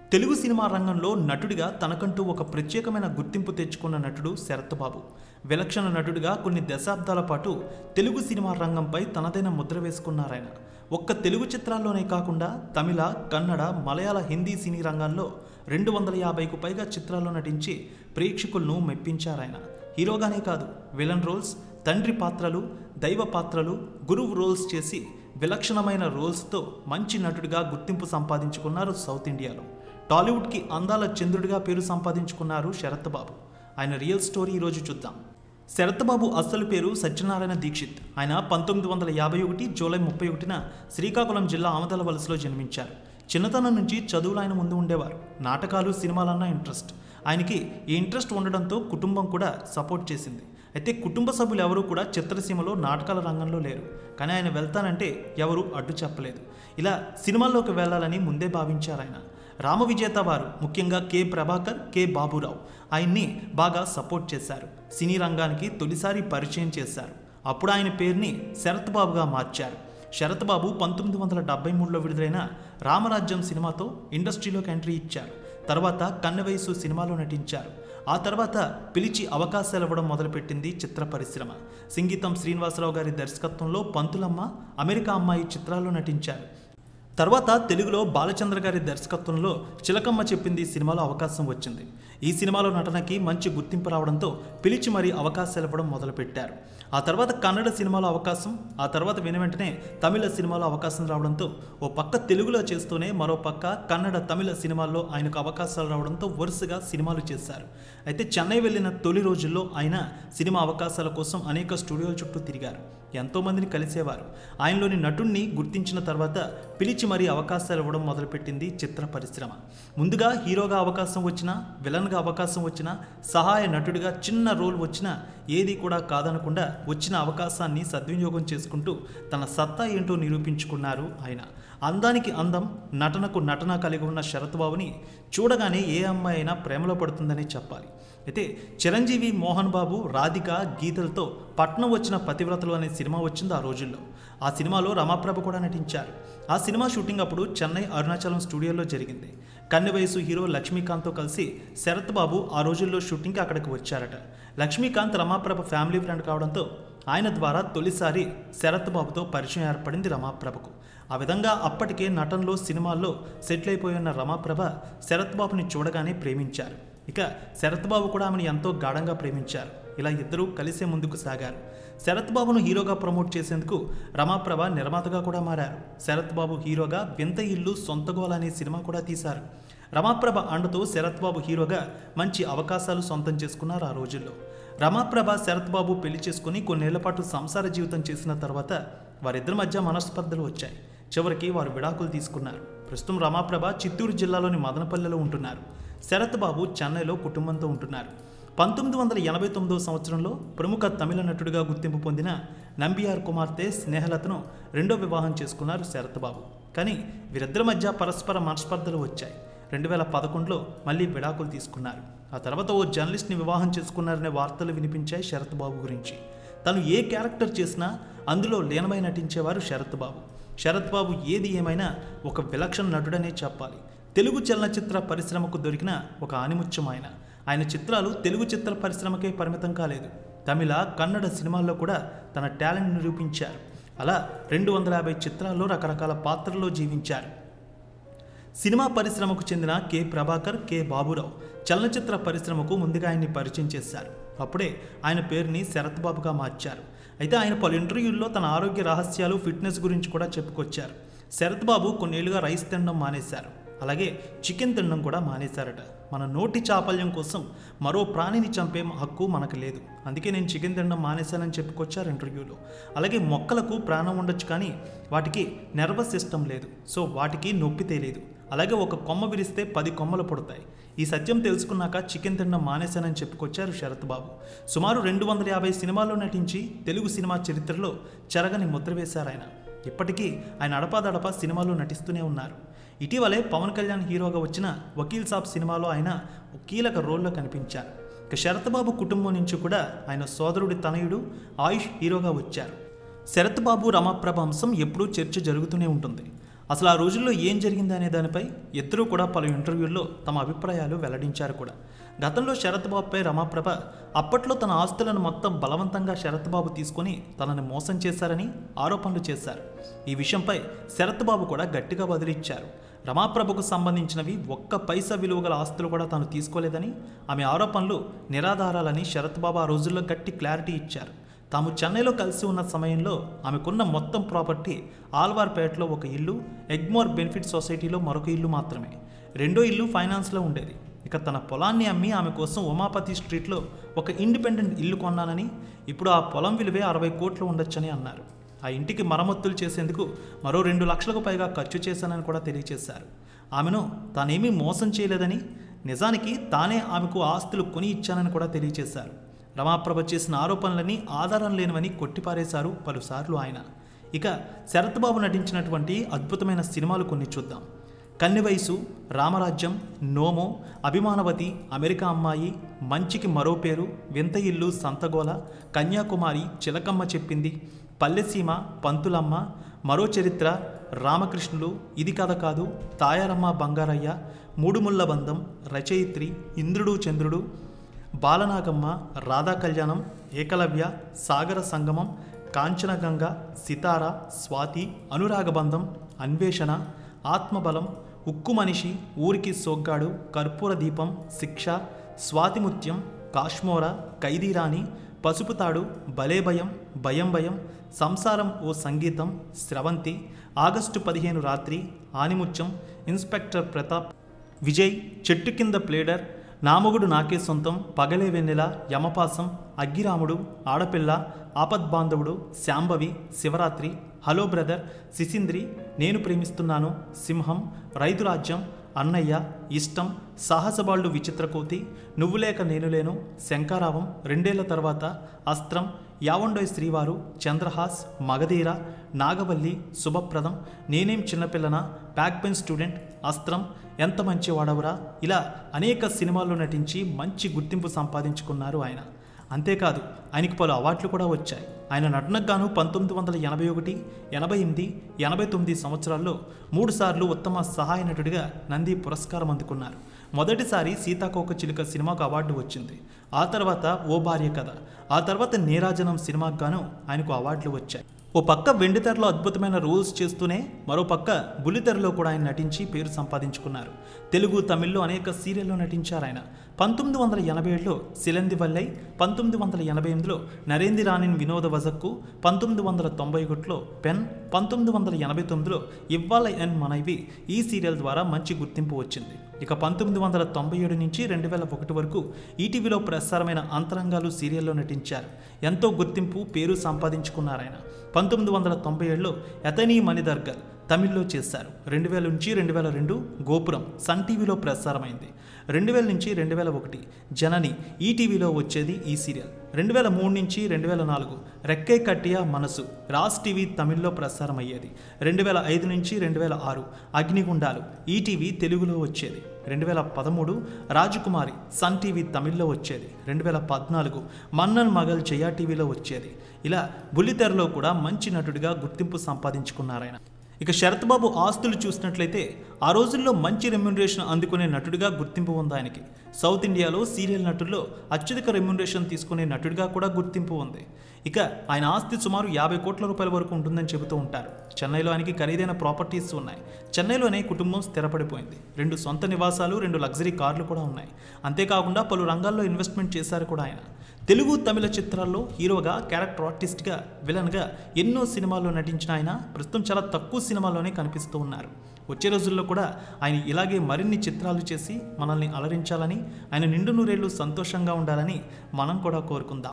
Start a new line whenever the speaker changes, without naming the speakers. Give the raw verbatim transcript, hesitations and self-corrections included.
Telugu cinema రంగంలో నటుడిగా తనకంటూ ఒక ప్రత్యేకమైన గుర్తింపు తెచ్చుకున్న నటుడు శరత్ బాబు. విలక్షణ నటుడిగా కొన్ని దశాబ్దాల పాటు తెలుగు సినిమా రంగంపై తనదైన ముద్ర వేసుకున్నారాయన. ఒక్క తెలుగు చిత్రాల్లోనే కాకుండా తమిళ, కన్నడ, మలయాళ, హిందీ సినీ రంగాల్లో రెండు వందల యాభైకు పైగా చిత్రాల్లో నటించి ప్రేక్షకులను మెప్పించారాయన. హీరోగానే కాదు, విలన్ రోల్స్, తండ్రి పాత్రలు, దైవ పాత్రలు, గురువు రోల్స్ చేసి విలక్షణమైన రోల్స్తో మంచి నటుడిగా గుర్తింపు సంపాదించుకున్నారు సౌత్ ఇండియాలో. టాలీవుడ్కి అందాల చంద్రుడిగా పేరు సంపాదించుకున్నారు శరత్ బాబు. ఆయన రియల్ స్టోరీ ఈరోజు చూద్దాం. శరత్ బాబు అసలు పేరు సత్యనారాయణ దీక్షిత్. ఆయన పంతొమ్మిది వందల యాభై ఒకటి జూలై ముప్పై ఒకటిన శ్రీకాకుళం జిల్లా ఆమదల వలసలో జన్మించారు. చిన్నతనం నుంచి చదువులు ఆయన ముందు ఉండేవారు. నాటకాలు, సినిమాలన్నా ఇంట్రెస్ట్. ఆయనకి ఈ ఇంట్రెస్ట్ ఉండడంతో కుటుంబం కూడా సపోర్ట్ చేసింది. అయితే కుటుంబ సభ్యులు ఎవరూ కూడా చిత్రసీమలో నాటకాల రంగంలో లేరు. కానీ ఆయన వెళ్తానంటే ఎవరూ అడ్డు చెప్పలేదు. ఇలా సినిమాల్లోకి వెళ్ళాలని ముందే భావించారు ఆయన. రామ విజేత వారు, ముఖ్యంగా కె ప్రభాకర్, కె బాబురావు ఆయన్ని బాగా సపోర్ట్ చేశారు. సినీ రంగానికి తొలిసారి పరిచయం చేశారు. అప్పుడు ఆయన పేరుని శరత్ బాబుగా మార్చారు. శరత్ బాబు పంతొమ్మిది వందల డెబ్బై మూడులో విడుదలైన రామరాజ్యం సినిమాతో ఇండస్ట్రీలోకి ఎంట్రీ ఇచ్చారు. తర్వాత కన్నవయసు సినిమాలో నటించారు. ఆ తర్వాత పిలిచి అవకాశాలు ఇవ్వడం మొదలుపెట్టింది చిత్ర పరిశ్రమ. సంగీతం శ్రీనివాసరావు గారి దర్శకత్వంలో పంతులమ్మ, అమెరికా అమ్మాయి చిత్రాల్లో నటించారు. తర్వాత తెలుగులో బాలచంద్ర గారి దర్శకత్వంలో చిలకమ్మ చెప్పింది సినిమాలో అవకాశం వచ్చింది. ఈ సినిమాలో నటనకి మంచి గుర్తింపు రావడంతో పిలిచి మరీ అవకాశాలు ఇవ్వడం మొదలుపెట్టారు. ఆ తర్వాత కన్నడ సినిమాలో అవకాశం, ఆ తర్వాత వెను వెంటనే తమిళ సినిమాలో అవకాశం రావడంతో ఓ పక్క తెలుగులో చేస్తూనే మరో పక్క కన్నడ, తమిళ సినిమాల్లో ఆయనకు అవకాశాలు రావడంతో వరుసగా సినిమాలు చేశారు. అయితే చెన్నై వెళ్ళిన తొలి రోజుల్లో ఆయన సినిమా అవకాశాల కోసం అనేక స్టూడియోల చుట్టూ తిరిగారు. ఎంతోమందిని కలిసేవారు. ఆయనలోని నటుణ్ణి గుర్తించిన తర్వాత పిలిచి మరీ అవకాశాలు ఇవ్వడం మొదలుపెట్టింది చిత్ర పరిశ్రమ. ముందుగా హీరోగా అవకాశం వచ్చినా, విలన్గా అవకాశం వచ్చినా, సహాయ నటుడిగా చిన్న రోల్ వచ్చినా ఏది కూడా కాదనకుండా వచ్చిన అవకాశాన్ని సద్వినియోగం చేసుకుంటూ తన సత్తా ఏంటో నిరూపించుకున్నారు ఆయన. అందానికి అందం, నటనకు నటన కలిగి ఉన్న శరత్ బాబుని చూడగానే ఏ అమ్మాయి అయినా ప్రేమలో పడుతుందని చెప్పాలి. అయితే చిరంజీవి, మోహన్ బాబు, రాధిక, గీతలతో పట్నం వచ్చిన పతివ్రతలు అనే సినిమా వచ్చింది ఆ రోజుల్లో. ఆ సినిమాలో రమాప్రభ కూడా నటించారు. ఆ సినిమా షూటింగ్ అప్పుడు చెన్నై అరుణాచలం స్టూడియోలో జరిగింది. కన్నె వయసు హీరో లక్ష్మీకాంత్తో కలిసి శరత్ బాబు ఆ రోజుల్లో షూటింగ్కి అక్కడికి వచ్చారట. లక్ష్మీకాంత్ రమాప్రభ ఫ్యామిలీ ఫ్రెండ్ కావడంతో ఆయన ద్వారా తొలిసారి శరత్ బాబుతో పరిచయం ఏర్పడింది రమాప్రభకు. ఆ విధంగా అప్పటికే నటనలో, సినిమాల్లో సెటిల్ అయిపోయి ఉన్న రమాప్రభ శరత్ బాబుని చూడగానే ప్రేమించారు. ఇక శరత్ బాబు కూడా ఆమెను ఎంతో గాఢంగా ప్రేమించారు. ఇలా ఇద్దరూ కలిసే ముందుకు సాగారు. శరత్ బాబును హీరోగా ప్రమోట్ చేసేందుకు రమాప్రభ నిర్మాతగా కూడా మారారు. శరత్ బాబు హీరోగా వింత ఇల్లు, సొంతగోల అనే సినిమా కూడా తీశారు. రమాప్రభ అండతో శరత్ బాబు హీరోగా మంచి అవకాశాలు సొంతం చేసుకున్నారు ఆ రోజుల్లో. రమాప్రభ, శరత్ బాబు పెళ్లి చేసుకుని కొన్నేళ్ల పాటు సంసార జీవితం చేసిన తర్వాత వారిద్దరి మధ్య మనస్పర్ధలు వచ్చాయి. చివరికి వారు విడాకులు తీసుకున్నారు. ప్రస్తుతం రమాప్రభ చిత్తూరు జిల్లాలోని మదనపల్లెలో ఉంటున్నారు. శరత్ బాబు చెన్నైలో కుటుంబంతో ఉంటున్నారు. పంతొమ్మిది వందల ఎనభై తొమ్మిదవ సంవత్సరంలో ప్రముఖ తమిళ నటుడిగా గుర్తింపు పొందిన నంబియార్ కుమార్తె స్నేహలతను రెండో వివాహం చేసుకున్నారు శరత్ బాబు. కానీ వీరిద్దరి మధ్య పరస్పర మనస్పర్ధలు వచ్చాయి. రెండు వేల పదకొండులో మళ్ళీ విడాకులు తీసుకున్నారు. ఆ తర్వాత ఓ జర్నలిస్ట్ని వివాహం చేసుకున్నారనే వార్తలు వినిపించాయి శరత్ బాబు గురించి. తను ఏ క్యారెక్టర్ చేసినా అందులో లీనమై నటించేవారు శరత్ బాబు. శరత్ బాబు ఏది ఏమైనా ఒక విలక్షణ నటుడనే చెప్పాలి. తెలుగు చలనచిత్ర పరిశ్రమకు దొరికిన ఒక ఆనిముత్యం ఆయన. ఆయన చిత్రాలు తెలుగు చిత్ర పరిశ్రమకే పరిమితం కాలేదు. తమిళ, కన్నడ సినిమాల్లో కూడా తన టాలెంట్ నిరూపించారు. అలా రెండు వందల యాభై చిత్రాల్లో రకరకాల పాత్రల్లో జీవించారు. సినిమా పరిశ్రమకు చెందిన కె ప్రభాకర్, కె బాబురావు చలనచిత్ర పరిశ్రమకు ముందుగా ఆయన్ని పరిచయం చేశారు. అప్పుడే ఆయన పేరుని శరత్ బాబుగా మార్చారు. అయితే ఆయన పలు ఇంటర్వ్యూల్లో తన ఆరోగ్య రహస్యాలు, ఫిట్నెస్ గురించి కూడా చెప్పుకొచ్చారు. శరత్ బాబు కొన్నేళ్లుగా రైస్ తినడం మానేశారు. అలాగే చికెన్ తినడం కూడా మానేశారట. మన నోటి చాపల్యం కోసం మరో ప్రాణిని చంపే హక్కు మనకు లేదు, అందుకే నేను చికెన్ తినడం మానేశానని చెప్పుకొచ్చారు ఇంటర్వ్యూలో. అలాగే మొక్కలకు ప్రాణం ఉండొచ్చు, కానీ వాటికి నర్వస్ సిస్టమ్ లేదు, సో వాటికి నొప్పి తెలియదు. అలాగే ఒక కొమ్మ విరిస్తే పది కొమ్మలు పుడతాయి. ఈ సత్యం తెలుసుకున్నాక చికెన్ తినడం మానేశానని చెప్పుకొచ్చారు శరత్ బాబు. సుమారు రెండు వందల యాభై సినిమాల్లో నటించి తెలుగు సినిమా చరిత్రలో చెరగని ముద్ర వేశారు ఆయన. ఇప్పటికీ ఆయన అడపాదడపా సినిమాల్లో నటిస్తూనే ఉన్నారు. ఇటీవలే పవన్ కళ్యాణ్ హీరోగా వచ్చిన వకీల్ సాబ్ సినిమాలో ఆయన ఒక కీలక రోల్లో కనిపించారు. ఇక శరత్ బాబు కుటుంబం నుంచి కూడా ఆయన సోదరుడి తనయుడు ఆయుష్ హీరోగా వచ్చారు. శరత్ బాబు, రమాప్రభ అంశం ఎప్పుడూ చర్చ జరుగుతూనే ఉంటుంది. అసలు ఆ రోజుల్లో ఏం జరిగింది అనే దానిపై ఇద్దరూ కూడా పలు ఇంటర్వ్యూల్లో తమ అభిప్రాయాలు వెల్లడించారు కూడా. గతంలో శరత్ బాబుపై రమాప్రభ అప్పట్లో తన ఆస్తులను మొత్తం బలవంతంగా శరత్ బాబు తీసుకొని తనని మోసం చేశారని ఆరోపణలు చేశారు. ఈ విషయంపై శరత్ బాబు కూడా గట్టిగా బదిలిచ్చారు. రమాప్రభకు సంబంధించినవి ఒక్క పైసా విలువ గల ఆస్తులు కూడా తాను తీసుకోలేదని, ఆమె ఆరోపణలు నిరాధారాలని శరత్ బాబు ఆ రోజుల్లో గట్టి క్లారిటీ ఇచ్చారు. తాము చెన్నైలో కలిసి ఉన్న సమయంలో ఆమెకున్న మొత్తం ప్రాపర్టీ ఆల్వార్పేటలో ఒక ఇల్లు, ఎగ్మోర్ బెనిఫిట్ సొసైటీలో మరొక ఇల్లు మాత్రమే. రెండో ఇల్లు ఫైనాన్స్లో ఉండేది. ఇక తన పొలాన్ని అమ్మి ఆమె కోసం ఉమాపతి స్ట్రీట్లో ఒక ఇండిపెండెంట్ ఇల్లు కొన్నానని, ఇప్పుడు ఆ పొలం విలువే అరవై కోట్లు ఉండొచ్చని అన్నారు. ఆ ఇంటికి మరమ్మతులు చేసేందుకు మరో రెండు లక్షలకు పైగా ఖర్చు చేశానని కూడా తెలియజేశారు. ఆమెను తానేమీ మోసం చేయలేదని, నిజానికి తానే ఆమెకు ఆస్తులు కొని ఇచ్చానని కూడా తెలియజేశారు. రమాప్రభ చేసిన ఆరోపణలని ఆధారం లేనివని కొట్టిపారేశారు పలుసార్లు ఆయన. ఇక శరత్ బాబు నటించినటువంటి అద్భుతమైన సినిమాలు కొన్ని చూద్దాం. కన్నెవయసు, రామరాజ్యం, నోమో, అభిమానవతి, అమెరికా అమ్మాయి, మంచికి మరో పేరు, వింత ఇల్లు, సంతగోల, కన్యాకుమారి, చిలకమ్మ చెప్పింది, పల్లెసీమ, పంతులమ్మ, మరో చరిత్ర, రామకృష్ణులు, ఇది కథ కాదు, తాయారమ్మ బంగారయ్య, మూడుముళ్ళ బంధం, రచయిత్రి, ఇంద్రుడు చంద్రుడు, బాలనాగమ్మ, రాధా కళ్యాణం, ఏకలవ్య, సాగర సంగమం, కాంచనగంగ, సితార, స్వాతి, అనురాగబంధం, అన్వేషణ, ఆత్మబలం, ఉక్కు మనిషి, ఊరికి సోగ్గాడు, కర్పూర దీపం, శిక్ష, స్వాతిముత్యం, కాశ్మోర, ఖైదీరాణి, పసుపుతాడు, భలే భయం, భయం భయం, సంసారం ఓ సంగీతం, స్రవంతి, ఆగస్టు పదిహేను రాత్రి, ఆనిముత్యం, ఇన్స్పెక్టర్ ప్రతాప్, విజయ్, చెట్టు కింద ప్లేడర్, నామొగుడు నాకే సొంతం, పగలే వెన్నెల, యమపాసం, అగ్గిరాముడు, ఆడపిల్ల, ఆపద్బాంధవుడు, శాంభవి, శివరాత్రి, హలో బ్రదర్, సిసింద్రి, నేను ప్రేమిస్తున్నాను, సింహం, రైతురాజ్యం, అన్నయ్య, ఇష్టం, సాహసబాళ్ళు, విచిత్రకోతి, నువ్వు లేక నేను లేను, శంకారావం, రెండేళ్ల తర్వాత, అస్త్రం, యావండోయ్ శ్రీవారు, చంద్రహాస్, మగధీర, నాగవల్లి, శుభప్రదం, నేనేం చిన్నపిల్లన, బ్యాక్ బెంచ్ స్టూడెంట్, అస్త్రం, ఎంత మంచి వాడవురా, ఇలా అనేక సినిమాల్లో నటించి మంచి గుర్తింపు సంపాదించుకున్నారు ఆయన. అంతేకాదు ఆయనకి పలు అవార్డులు కూడా వచ్చాయి. ఆయన నటనకు గాను పంతొమ్మిది వందల ఎనభై ఒకటి, ఎనభై ఎనిమిది, ఎనభై తొమ్మిది సంవత్సరాల్లో మూడుసార్లు ఉత్తమ సహాయ నటుడిగా నంది పురస్కారం అందుకున్నారు. మొదటిసారి సీతాకోక చిలుక సినిమాకు అవార్డు వచ్చింది. ఆ తర్వాత ఓ భార్య కథ, ఆ తర్వాత నీరాజనం సినిమాకు గాను ఆయనకు అవార్డులు వచ్చాయి. ఓ పక్క వెండితెరలో అద్భుతమైన రోల్స్ చేస్తూనే మరో పక్క బుల్లితెరలో కూడా ఆయన నటించి పేరు సంపాదించుకున్నారు. తెలుగు, తమిళ్లో అనేక సీరియల్లో నటించారు ఆయన. పంతొమ్మిది వందల ఎనభై ఏడులో సిలంది వల్లై, పంతొమ్మిది వందల ఎనభై ఎనిమిదిలో నరేంది రాణిన్ వినోద వజక్కు, పంతొమ్మిది వందల తొంభై ఒకటిలో పెన్, పంతొమ్మిది వందల ఎనభై తొమ్మిదిలో ఇవ్వాల ఎన్ మనైవి ఈ సీరియల్ ద్వారా మంచి గుర్తింపు వచ్చింది. ఇక పంతొమ్మిది వందల తొంభై ఏడు నుంచి రెండు వేల ఒకటి వరకు ఈటీవీలో ప్రసారమైన అంతరంగాలు సీరియల్లో నటించారు. ఎంతో గుర్తింపు, పేరు సంపాదించుకున్నారాయన. పంతొమ్మిది వందల తొంభై ఏడులో ఎతనీ మణిదర్గల్ తమిళ్లో చేశారు. రెండు వేల నుంచి రెండు వేల రెండు గోపురం సన్ టీవీలో ప్రసారమైంది. రెండు వేల నుంచి రెండు వేల ఒకటి జనని ఈటీవీలో వచ్చేది ఈ సీరియల్. రెండు వేల మూడు నుంచి రెండు వేల నాలుగు రెక్కే కట్టియా మనసు రాజ్ టీవీ తమిళ్లో ప్రసారం అయ్యేది. రెండు వేల ఐదు నుంచి రెండు వేల ఆరు అగ్నిగుండాలు ఈటీవీ తెలుగులో వచ్చేది. రెండు వేల పదమూడు రాజకుమారి సన్ టీవీ తమిళ్లో వచ్చేది. రెండు వేల పద్నాలుగు మన్నన్ మగల్ జయా టీవీలో వచ్చేది. ఇలా బుల్లితెరలో కూడా మంచి నటుడిగా గుర్తింపు సంపాదించుకున్నారాయన. ఇక శరత్ బాబు ఆస్తులు చూసినట్లయితే ఆ రోజుల్లో మంచి రెమ్యునరేషన్ అందుకునే నటుడిగా గుర్తింపు ఉంది ఆయనకి. సౌత్ ఇండియాలో సీరియల్ నటుల్లో అత్యధిక రెమ్యునరేషన్ తీసుకునే నటుడిగా కూడా గుర్తింపు ఉంది. ఇక ఆయన ఆస్తి సుమారు యాభై కోట్ల రూపాయల వరకు ఉంటుందని చెబుతూ ఉంటారు. చెన్నైలో ఆయనకి ఖరీదైన ప్రాపర్టీస్ ఉన్నాయి. చెన్నైలోనే కుటుంబం స్థిరపడిపోయింది. రెండు సొంత నివాసాలు, రెండు లగ్జరీ కార్లు కూడా ఉన్నాయి. అంతేకాకుండా పలు రంగాల్లో ఇన్వెస్ట్మెంట్ చేశారు కూడా ఆయన. తెలుగు, తమిళ చిత్రాల్లో హీరోగా, క్యారెక్టర్ ఆర్టిస్ట్గా, విలన్గా ఎన్నో సినిమాల్లో నటించిన ఆయన ప్రస్తుతం చాలా తక్కువ సినిమాల్లోనే కనిపిస్తూ ఉన్నారు. వచ్చే రోజుల్లో కూడా ఆయన ఇలాగే మరిన్ని చిత్రాలు చేసి మనల్ని అలరించాలని, ఆయన నిండు నూరేళ్లు సంతోషంగా ఉండాలని మనం కూడా కోరుకుందాం.